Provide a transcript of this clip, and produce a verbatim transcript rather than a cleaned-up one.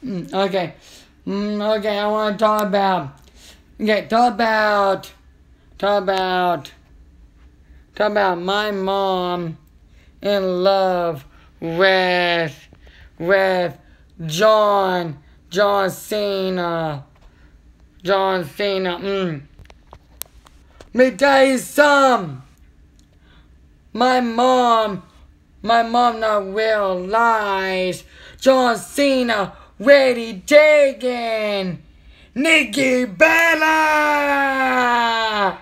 Mm, okay. Mm, okay, I want to talk about. Okay, talk about. Talk about. Talk about my mom in love with. With John. John Cena. John Cena. Mm. Let me tell you some. My mom. My mom not realize John Cena ready taken Nikki Bella!